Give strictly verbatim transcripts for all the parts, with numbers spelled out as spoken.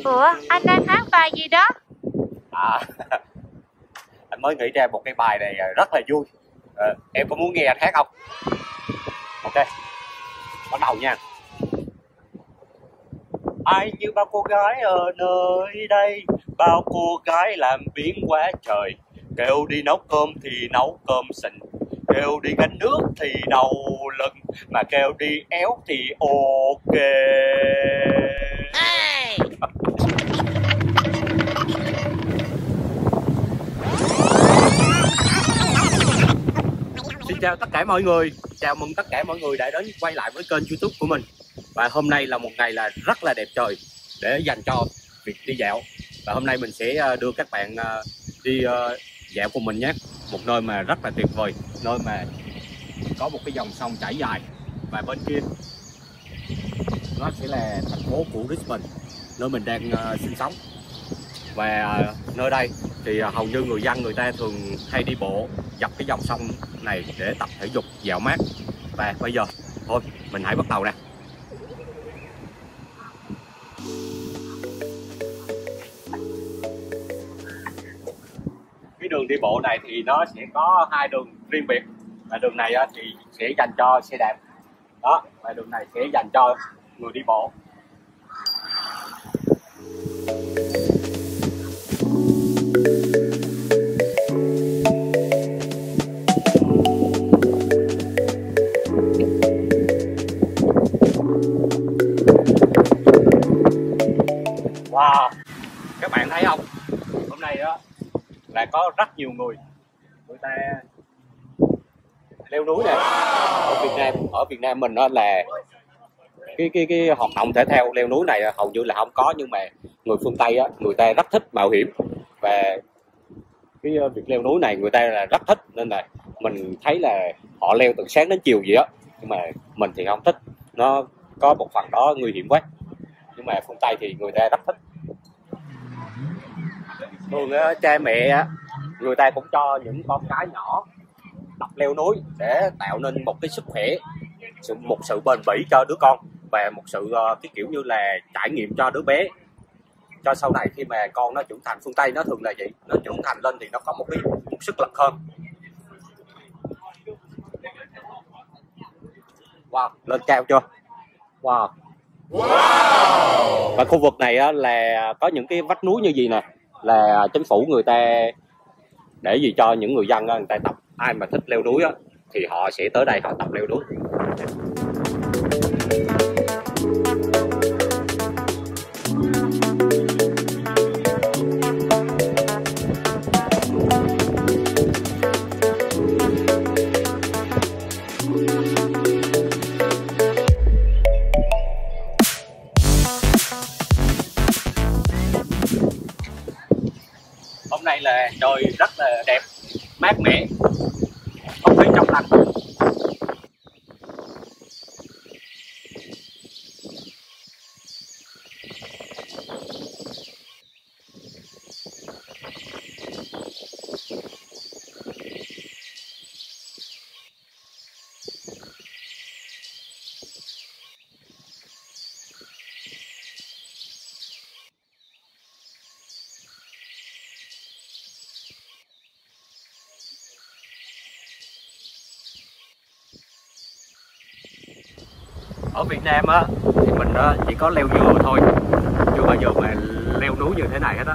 Ủa, anh đang hát bài gì đó? À, anh mới nghĩ ra một cái bài này rất là vui. À, em có muốn nghe anh hát không? Ok, bắt đầu nha. Ai như bao cô gái ở nơi đây, bao cô gái làm biến quá trời. Kêu đi nấu cơm thì nấu cơm xịn, kêu đi gánh nước thì đau lưng, mà kêu đi éo thì ok. Hey! Xin chào tất cả mọi người, chào mừng tất cả mọi người đã đến quay lại với kênh YouTube của mình. Và hôm nay là một ngày là rất là đẹp trời để dành cho việc đi dạo. Và hôm nay mình sẽ đưa các bạn đi dạo cùng mình nhé. Một nơi mà rất là tuyệt vời, nơi mà có một cái dòng sông chảy dài. Và bên kia nó sẽ là thành phố của Richmond, nơi mình đang sinh sống. Và nơi đây thì hầu như người dân người ta thường hay đi bộ dọc cái dòng sông này để tập thể dục dạo mát. Và bây giờ thôi mình hãy bắt đầu nè. Cái đường đi bộ này thì nó sẽ có hai đường riêng biệt, và đường này thì sẽ dành cho xe đạp đó, và đường này sẽ dành cho người đi bộ. Wow, các bạn thấy không? Hôm nay đó là có rất nhiều người người ta leo núi này. Ở Việt Nam, ở Việt Nam mình đó là cái cái cái hoạt động thể thao leo núi này hầu như là không có, nhưng mà người phương Tây á, người ta rất thích mạo hiểm, và cái việc leo núi này người ta là rất thích, nên là mình thấy là họ leo từ sáng đến chiều gì á. Nhưng mà mình thì không thích, nó có một phần đó nguy hiểm quá. Nhưng mà phương Tây thì người ta rất thích. Thường cha mẹ người ta cũng cho những con cái nhỏ tập leo núi để tạo nên một cái sức khỏe, một sự bền bỉ cho đứa con, và một sự cái kiểu như là trải nghiệm cho đứa bé, cho sau này khi mà con nó trưởng thành. Phương Tây nó thường là vậy, nó trưởng thành lên thì nó có một cái một sức lực hơn. Wow, lên cao chưa? Wow. Wow. Và khu vực này á, là có những cái vách núi như gì nè, là chính phủ người ta để gì cho những người dân người ta tập. Ai mà thích leo núi á, thì họ sẽ tới đây họ tập leo núi. Hôm nay là trời rất là đẹp, mát mẻ, không khí trong lành. Ở Việt Nam á thì mình á, chỉ có leo dừa thôi, chưa bao giờ mà leo núi như thế này hết á.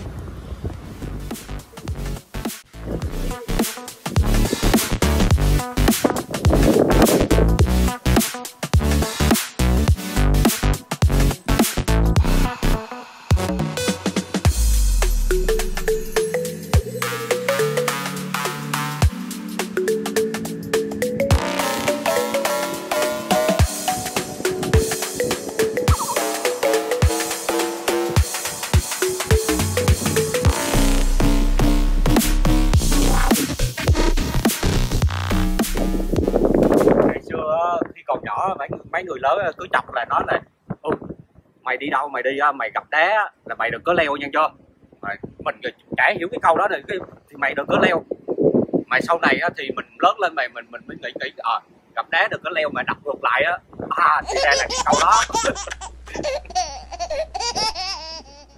Mấy người lớn cứ chọc là nói là ừ, mày đi đâu mày đi mày gặp đá là mày đừng có leo nha cho. Mình chả hiểu cái câu đó này, thì mày đừng có leo. Mày sau này thì mình lớn lên mày mình mình mới nghĩ nghĩ à, gặp đá đừng có leo mà đập ngược lại á. À thì ra là cái câu đó.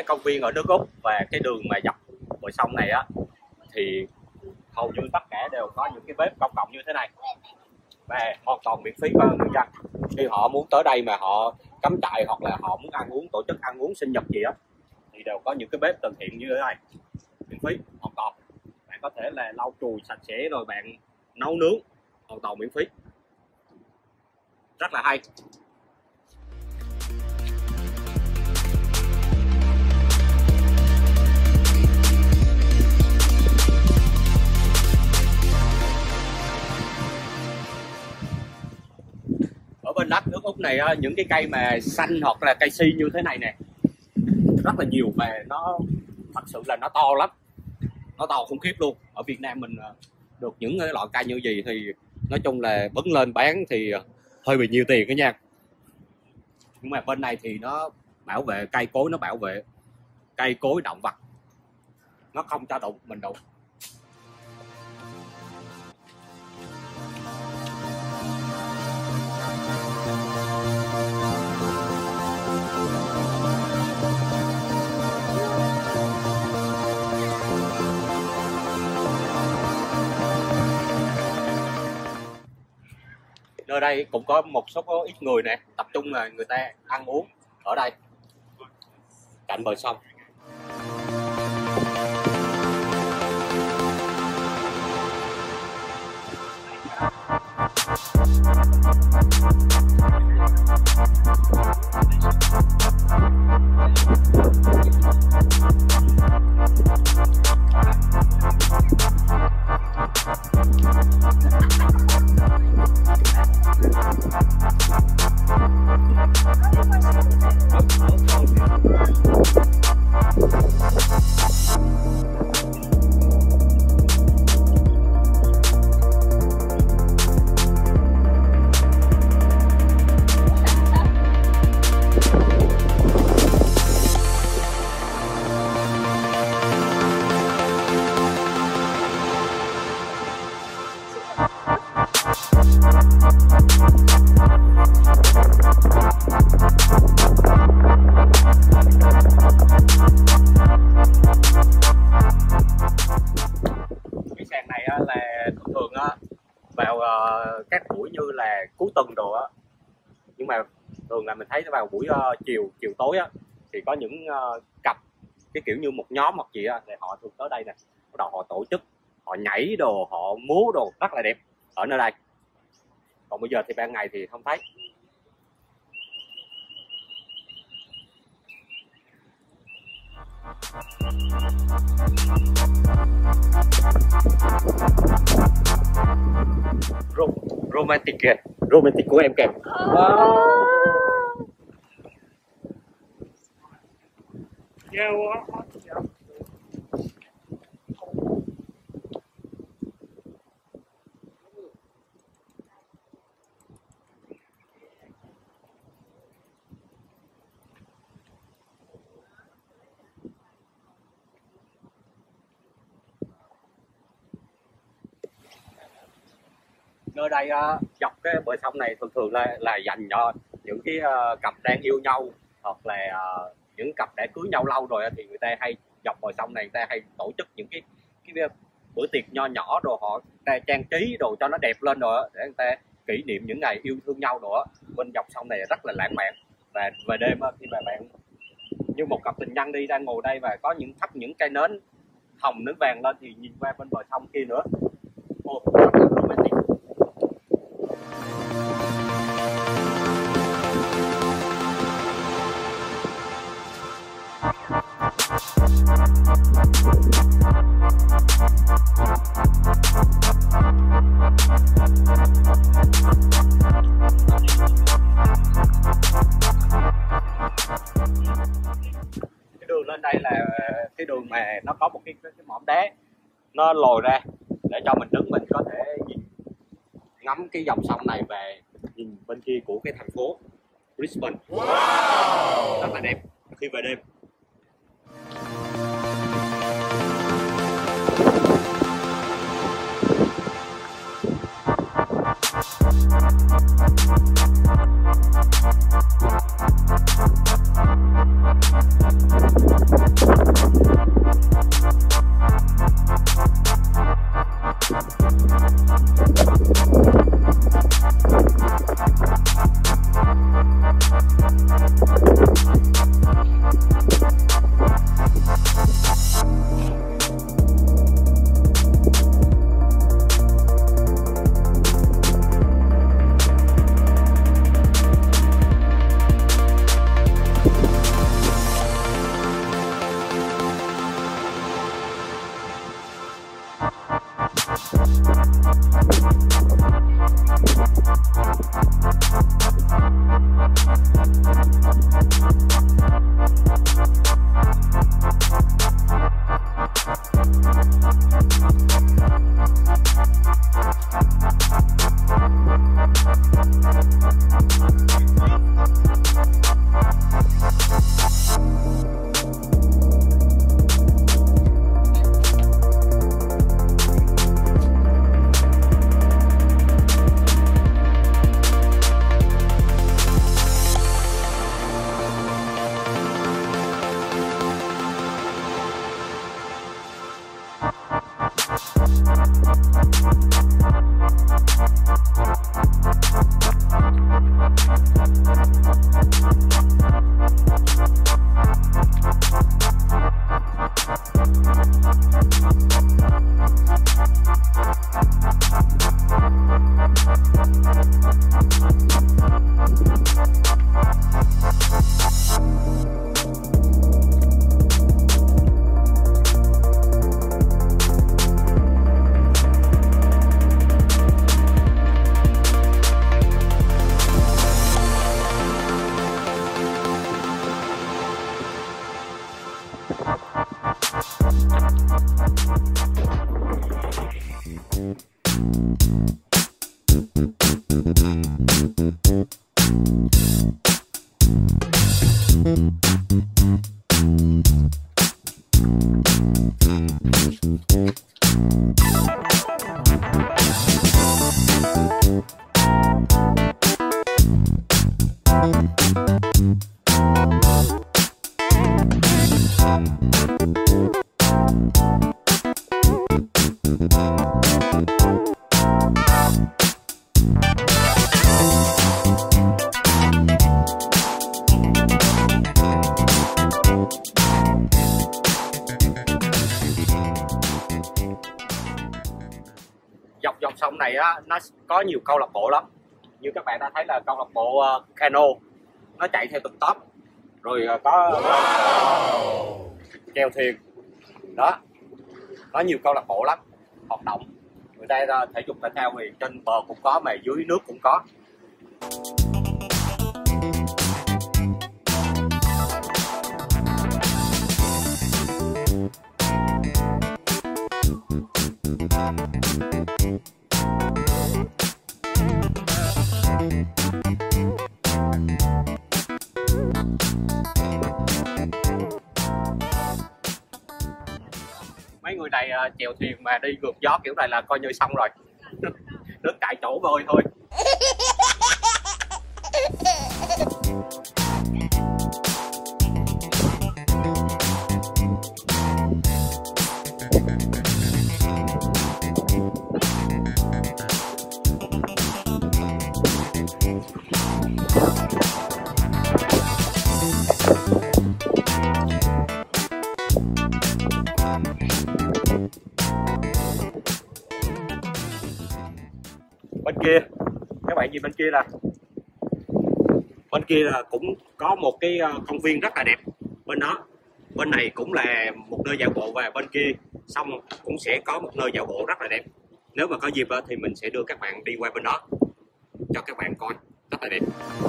công viên ở nước Úc và cái đường mà dọc bờ sông này á thì hầu như tất cả đều có những cái bếp công cộng như thế này và hoàn toàn miễn phí cho người dân. Khi họ muốn tới đây mà họ cắm trại hoặc là họ muốn ăn uống, tổ chức ăn uống sinh nhật gì á thì đều có những cái bếp từ thiện như thế này, miễn phí hoàn toàn. Bạn có thể là lau chùi sạch sẽ rồi bạn nấu nướng hoàn toàn miễn phí, rất là hay. Ở bên đất nước Úc này những cái cây mà xanh hoặc là cây si như thế này nè rất là nhiều và nó thật sự là nó to lắm, nó to khủng khiếp luôn. Ở Việt Nam mình được những cái loại cây như gì thì nói chung là bứng lên bán thì hơi bị nhiều tiền đó nha. Nhưng mà bên này thì nó bảo vệ cây cối, nó bảo vệ cây cối động vật, nó không cho đụng mình đụng. Nơi đây cũng có một số có ít người nè, tập trung là người ta ăn uống ở đây cạnh bờ sông. Vào uh, các buổi như là cuối tuần đồ á, nhưng mà thường là mình thấy vào buổi uh, chiều chiều tối á thì có những uh, cặp cái kiểu như một nhóm hoặc gì á thì họ thường tới đây nè, bắt đầu họ tổ chức, họ nhảy đồ, họ múa đồ rất là đẹp ở nơi đây. Còn bây giờ thì ban ngày thì không thấy. Rom romantic kìa, romantic của em kìa. Wow. Yeah, well, yeah. Nơi đây uh, dọc cái bờ sông này thường thường là là dành cho những cái uh, cặp đang yêu nhau hoặc là uh, những cặp đã cưới nhau lâu rồi thì người ta hay dọc bờ sông này người ta hay tổ chức những cái cái bữa tiệc nho nhỏ đồ, họ ta trang trí đồ cho nó đẹp lên rồi để người ta kỷ niệm những ngày yêu thương nhau nữa. Bên dọc sông này rất là lãng mạn và về đêm khi mà bạn như một cặp tình nhân đi đang ngồi đây và có những thắp những cây nến hồng nến vàng lên thì nhìn qua bên bờ sông kia nữa. Ồ, rất là romantic. Cái đường lên đây là cái đường mà nó có một cái, cái, cái mỏm đá nó lồi ra để cho mình đứng mình có thể nhìn ngắm cái dòng sông này và nhìn bên kia của cái thành phố Brisbane. Wow. Rất là đẹp khi về đêm. Dọc dòng sông này á, nó có nhiều câu lạc bộ lắm. Như các bạn đã thấy là câu lạc bộ uh, cano, nó chạy theo từng top. Rồi uh, có uh, chèo thuyền. Đó, có nhiều câu lạc bộ lắm hoạt động. Người ta uh, thể dục thể thao thì trên bờ cũng có mà dưới nước cũng có. Mấy người này uh, chèo thuyền mà đi ngược gió kiểu này là coi như xong rồi. Nước tại chỗ bơi thôi. Bên kia, các bạn nhìn bên kia nè. Bên kia là cũng có một cái công viên rất là đẹp. Bên đó, bên này cũng là một nơi dạo bộ và bên kia xong cũng sẽ có một nơi dạo bộ rất là đẹp. Nếu mà có dịp thì mình sẽ đưa các bạn đi qua bên đó cho các bạn coi, rất là đẹp.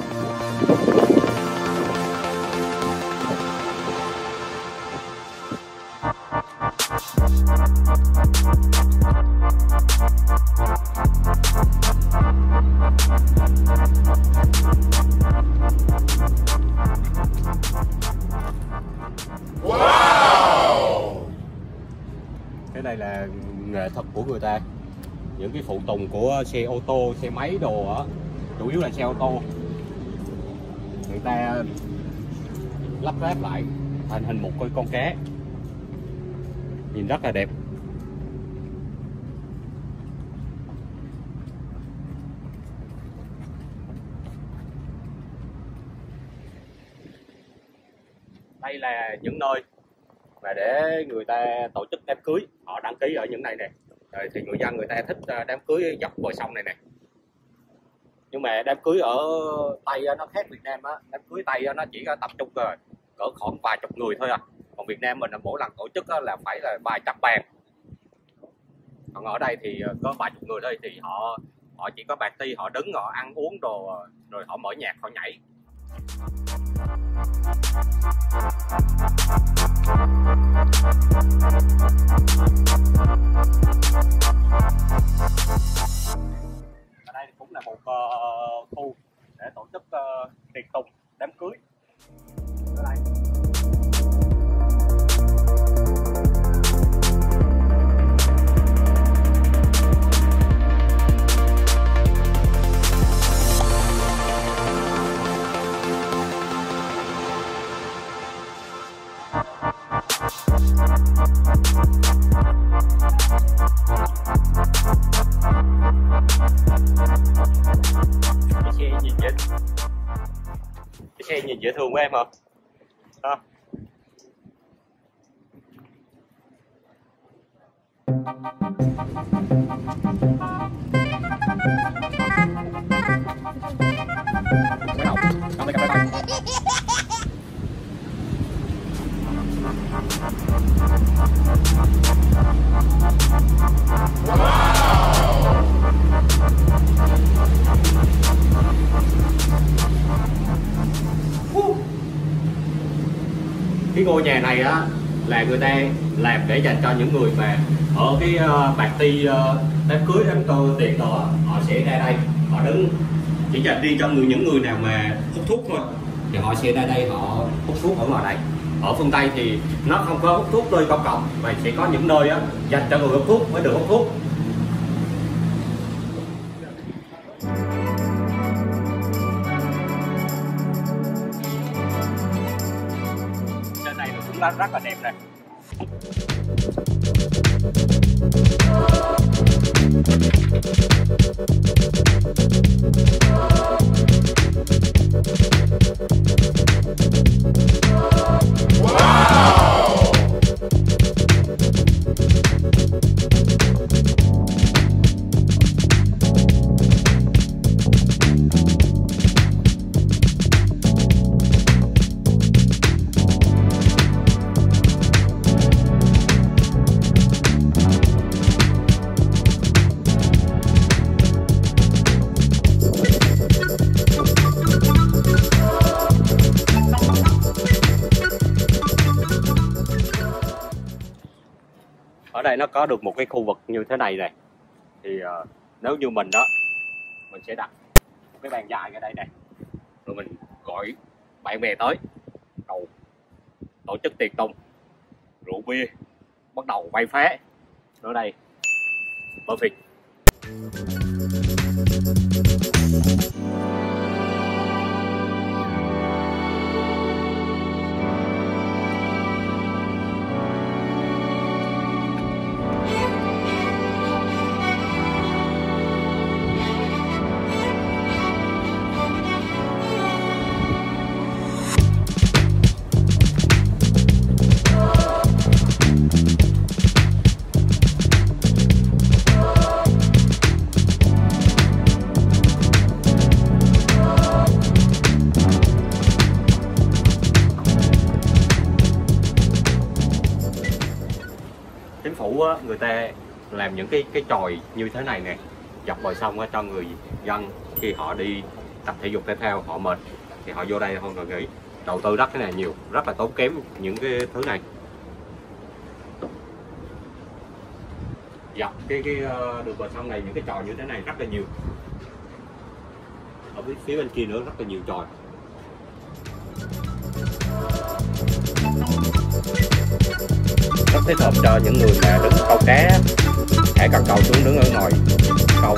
Wow! Cái này là nghệ thuật của người ta. Những cái phụ tùng của xe ô tô, xe máy đồ á, chủ yếu là xe ô tô. Người ta lắp ráp lại thành hình một con cá. Nhìn rất là đẹp. Đây là những nơi mà để người ta tổ chức đám cưới, họ đăng ký ở những này nè. Rồi thì người dân người ta thích đám cưới dọc bờ sông này nè. Nhưng mà đám cưới ở Tây nó khác Việt Nam á, đám cưới Tây nó chỉ tập trung rồi cỡ khoảng vài chục người thôi à. Còn Việt Nam mình là mỗi lần tổ chức là phải là vài trăm bàn. Còn ở đây thì có vài chục người thôi thì họ họ chỉ có party, họ đứng họ ăn uống đồ rồi họ mở nhạc họ nhảy. Ở đây cũng cũng là một uh, khu để tổ chức uh, tiệc tùng đám cưới. Ở đây. Cái xe nhìn dễ cái xe nhìn dễ thương của em hả? Hả? Cái ngôi nhà này á là người ta làm để dành cho những người mà ở cái uh, party uh, đám cưới đám cơ tiệc đó, họ sẽ ra đây, họ đứng chỉ dành riêng cho người những người nào mà hút thuốc thôi thì họ sẽ ra đây họ hút thuốc ở ngoài đây. Ở phương Tây thì nó không có hút thuốc nơi công cộng mà sẽ có những nơi á dành cho người hút thuốc mới được hút thuốc. Trên này nó cũng rất là đẹp này. Ở đây nó có được một cái khu vực như thế này này thì uh, nếu như mình đó mình sẽ đặt một cái bàn dài ở đây này rồi mình gọi bạn bè tới đầu tổ chức tiệc tùng rượu bia bắt đầu quay phá ở đây perfect. Chính phủ á, người ta làm những cái cái chòi như thế này nè dọc bờ sông á, cho người dân khi họ đi tập thể dục thể thao họ mệt thì họ vô đây không cần nghỉ. Đầu tư đất cái này nhiều, rất là tốn kém những cái thứ này. Dọc cái cái đường bờ sông này những cái chòi như thế này rất là nhiều. Ở phía bên kia nữa rất là nhiều chòi. Rất thích hợp cho những người mà đứng câu cá, thả cần câu xuống đứng ở ngoài câu.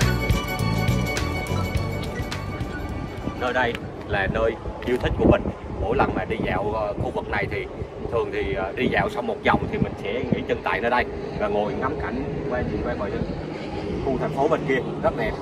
Nơi đây là nơi yêu thích của mình. mỗi lần mà đi dạo khu vực này thì thường thì đi dạo xong một vòng thì mình sẽ nghỉ chân tại nơi đây và ngồi ngắm cảnh quay nhìn quay mọi khu thành phố bên kia rất đẹp.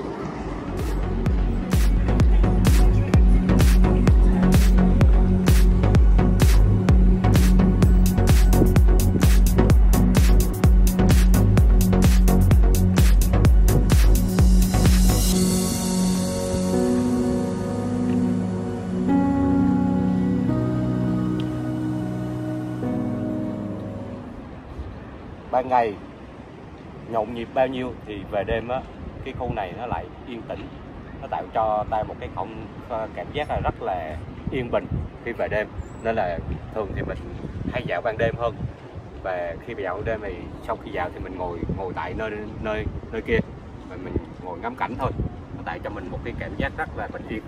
Ban ngày nhộn nhịp bao nhiêu thì về đêm á, cái khu này nó lại yên tĩnh, nó tạo cho ta một cái không cảm giác là rất là yên bình khi về đêm, nên là thường thì mình hay dạo ban đêm hơn. Và khi dạo ban đêm thì sau khi dạo thì mình ngồi ngồi tại nơi nơi nơi kia và mình ngồi ngắm cảnh thôi, nó tạo cho mình một cái cảm giác rất là bình yên.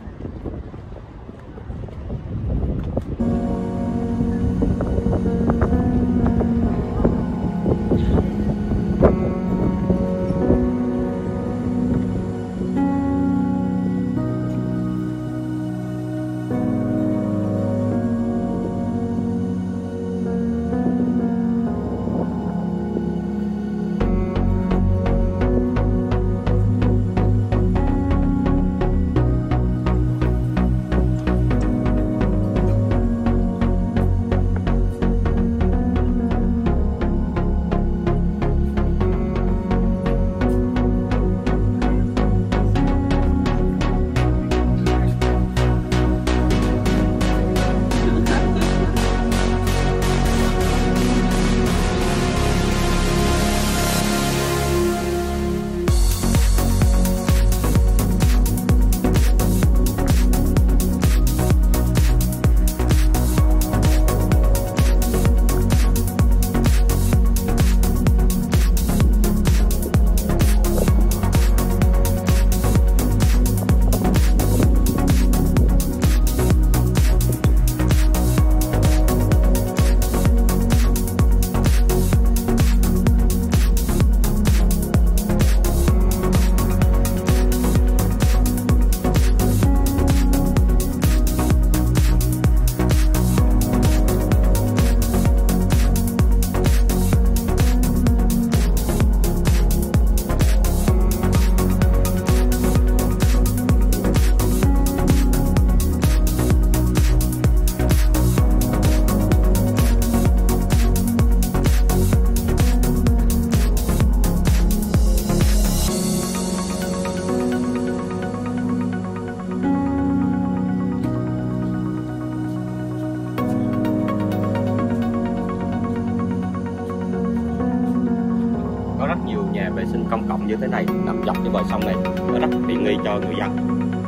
Vệ sinh công cộng như thế này nằm dọc cái bờ sông này, nó rất tiện nghi cho người dân.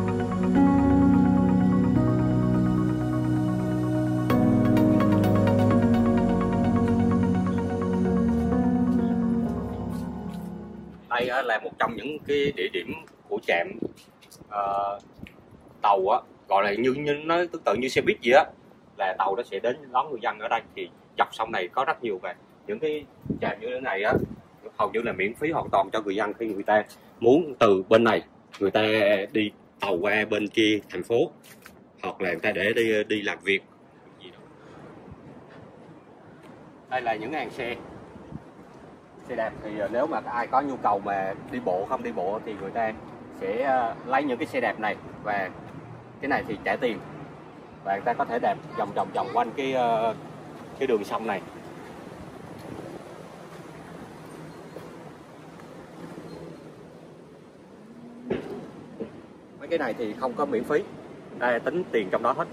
Đây là một trong những cái địa điểm của trạm uh, tàu á, gọi là như, như nó tương tự như xe buýt gì á, là tàu nó sẽ đến đón người dân ở đây. Thì dọc sông này có rất nhiều về những cái trạm như thế này á, hầu như là miễn phí hoàn toàn cho người dân khi người ta muốn từ bên này người ta đi tàu qua bên kia thành phố, hoặc là người ta để đi đi làm việc gì đó. Đây là những hàng xe xe đạp, thì nếu mà ai có nhu cầu mà đi bộ không đi bộ thì người ta sẽ lấy những cái xe đạp này, và cái này thì trả tiền và người ta có thể đạp vòng vòng vòng quanh cái cái đường sông này. Mấy cái này thì không có miễn phí, đây tính tiền trong đó hết.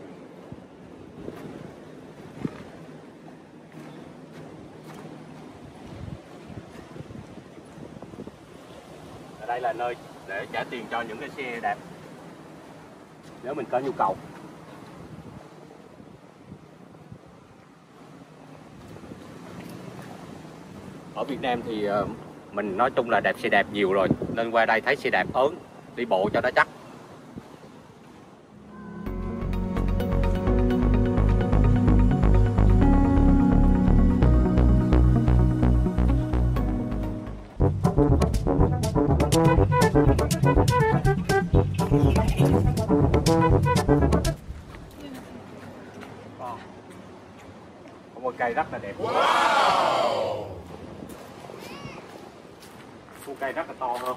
Ở đây là nơi để trả tiền cho những cái xe đạp nếu mình có nhu cầu. Ở Việt Nam thì mình nói chung là đạp xe đạp nhiều rồi, nên qua đây thấy xe đạp ớn, đi bộ cho nó chắc. cây rất là đẹp. Wow. Khu cây rất là to hơn.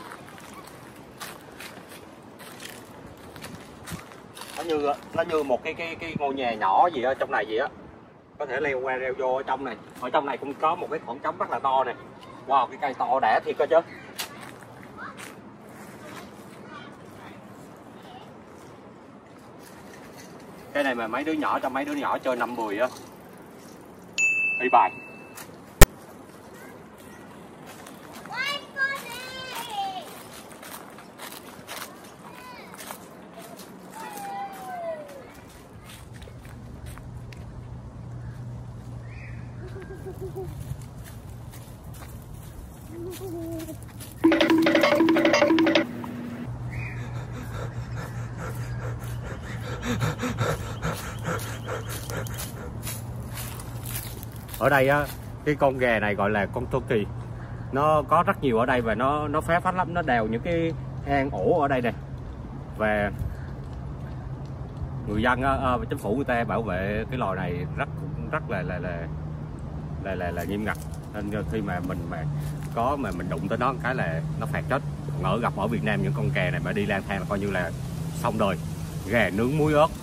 Nó như nó như một cái cái cái ngôi nhà nhỏ gì ở trong này vậy á. Có thể leo qua leo vô ở trong này. Ở trong này cũng có một cái khoảng trống rất là to này. Wow, cái cây to đẻ thiệt cơ chứ. Cái này mà mấy đứa nhỏ, cho mấy đứa nhỏ chơi năm mười á. Đi bài. Ở đây á, cái con ghè này gọi là con turkey. Nó có rất nhiều ở đây và nó nó phá phách lắm, nó đào những cái hang ổ ở đây nè. Và người dân á, à, chính phủ người ta bảo vệ cái loài này rất rất là là là là là, là nghiêm ngặt. Nên khi mà mình mà có mà mình đụng tới nó cái là nó phạt chết. Ở gặp ở Việt Nam những con ghè này mà đi lang thang là coi như là xong đời. Ghè nướng muối ớt.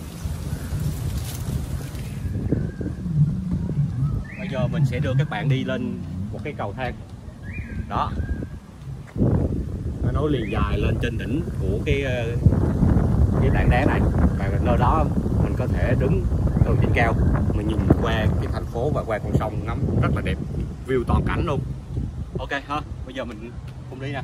Bây giờ mình sẽ đưa các bạn đi lên một cái cầu thang. Đó. Nó nối liền dài lên trên đỉnh của cái cái tảng đá này. Và nơi đó mình có thể đứng từ trên cao mình nhìn qua cái thành phố và qua con sông ngắm rất là đẹp, view toàn cảnh luôn. Ok ha, bây giờ mình cùng đi nè.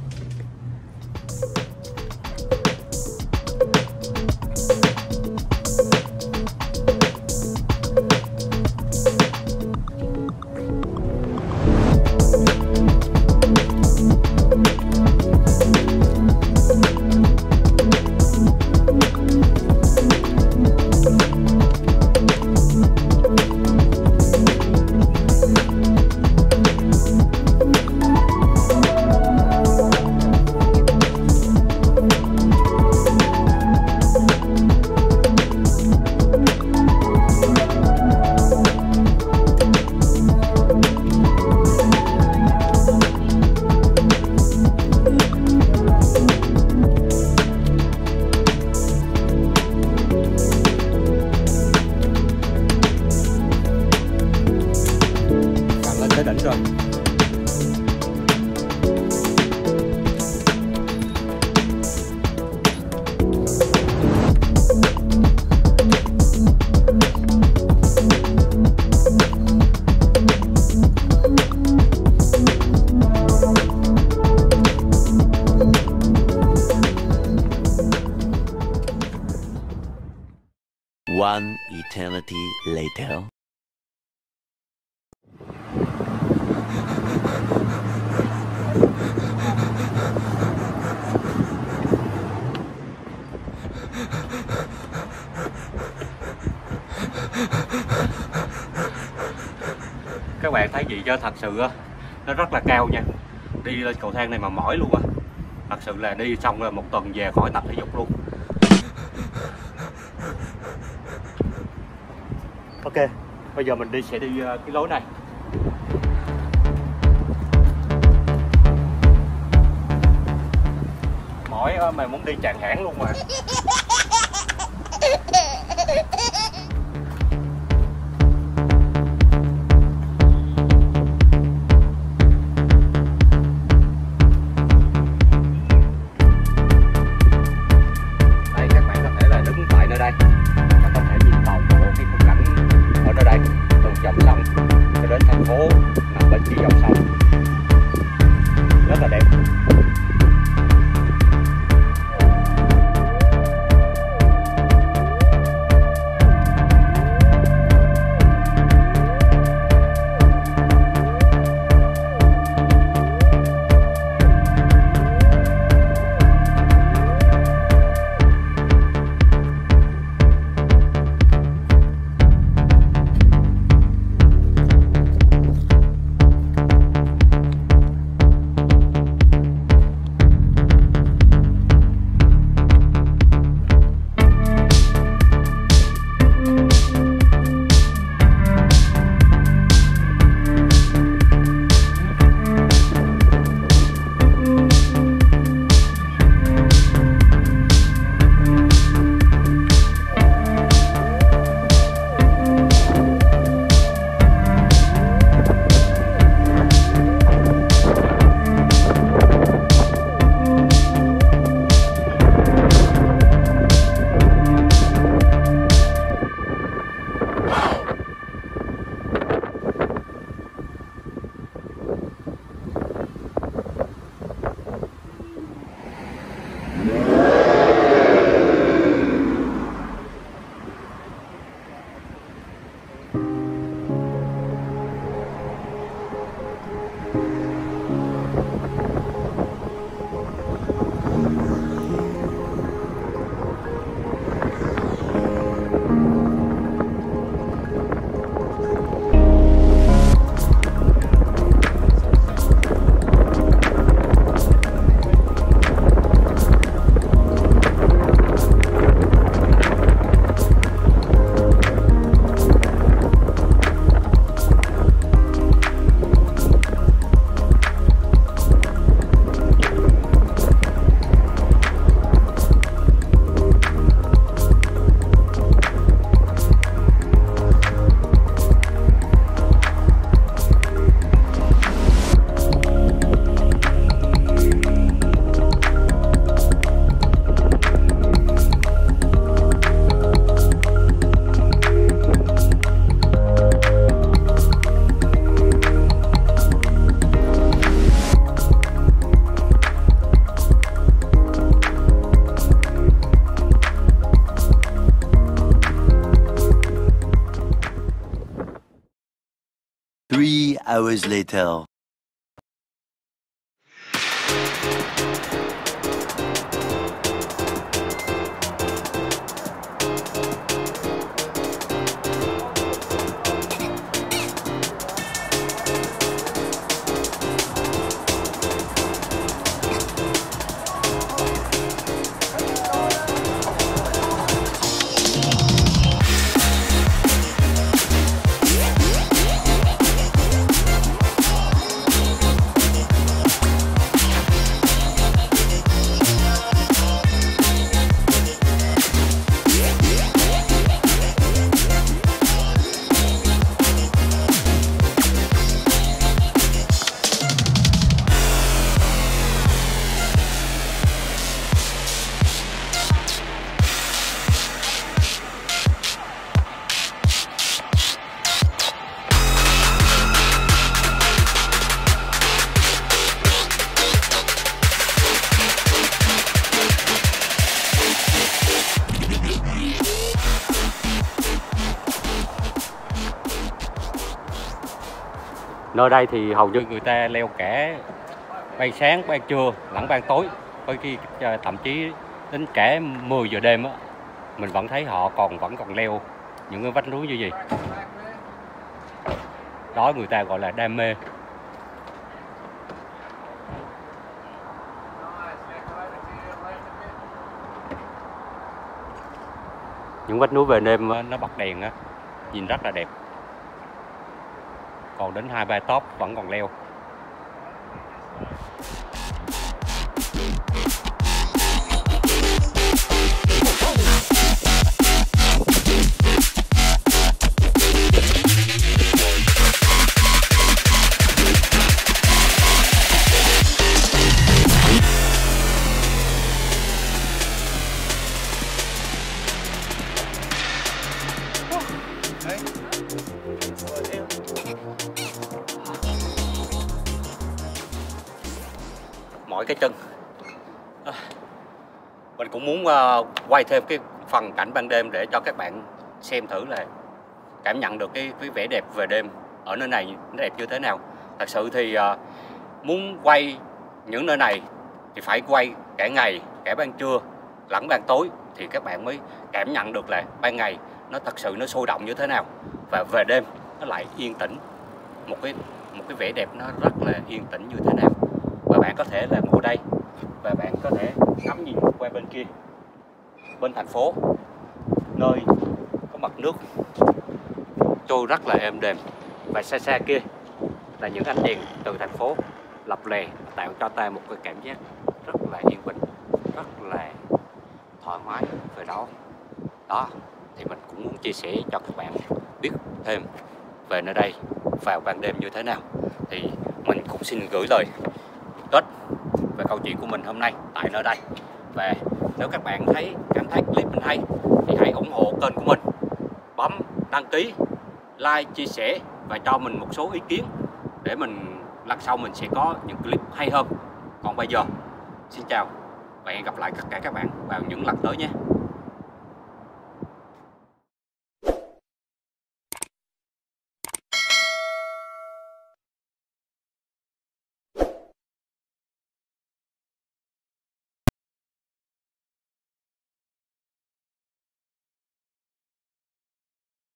Đỉnh rồi. One eternity later. Các bạn thấy gì cho thật sự á, nó rất là cao nha. Đi lên cầu thang này mà mỏi luôn á. Thật sự là đi xong rồi một tuần về khỏi tập thể dục luôn. Ok, bây giờ mình đi sẽ đi cái lối này. Mỏi mà muốn đi tràn hãng luôn mà. Three hours later. Nơi đây thì hầu như người ta leo cả ban sáng, ban trưa, lẫn ban tối. Đôi khi thậm chí đến cả mười giờ đêm á, mình vẫn thấy họ còn vẫn còn leo những cái vách núi như vậy. Đó người ta gọi là đam mê. Những vách núi về đêm nó bật đèn á, nhìn rất là đẹp. Còn đến hai ba top vẫn còn leo. Mỏi cái chân. À, mình cũng muốn uh, quay thêm cái phần cảnh ban đêm để cho các bạn xem thử là cảm nhận được cái, cái vẻ đẹp về đêm ở nơi này nó đẹp như thế nào. Thật sự thì uh, muốn quay những nơi này thì phải quay cả ngày, cả ban trưa lẫn ban tối thì các bạn mới cảm nhận được là ban ngày nó thật sự nó sôi động như thế nào và về đêm nó lại yên tĩnh, một cái một cái vẻ đẹp nó rất là yên tĩnh như thế nào. Và bạn có thể là ngồi đây và bạn có thể ngắm nhìn qua bên kia, bên thành phố, nơi có mặt nước trôi rất là êm đềm, và xa xa kia là những ánh đèn từ thành phố lập lè tạo cho ta một cái cảm giác rất là yên bình, rất là thoải mái về đó. Đó thì mình cũng muốn chia sẻ cho các bạn biết thêm về nơi đây vào ban đêm như thế nào. Thì mình cũng xin gửi lời kết về câu chuyện của mình hôm nay tại nơi đây. Và nếu các bạn thấy cảm thấy clip mình hay thì hãy ủng hộ kênh của mình, bấm đăng ký, like, chia sẻ và cho mình một số ý kiến để mình lần sau mình sẽ có những clip hay hơn. Còn bây giờ xin chào và hẹn gặp lại tất cả các bạn vào những lần tới nhé.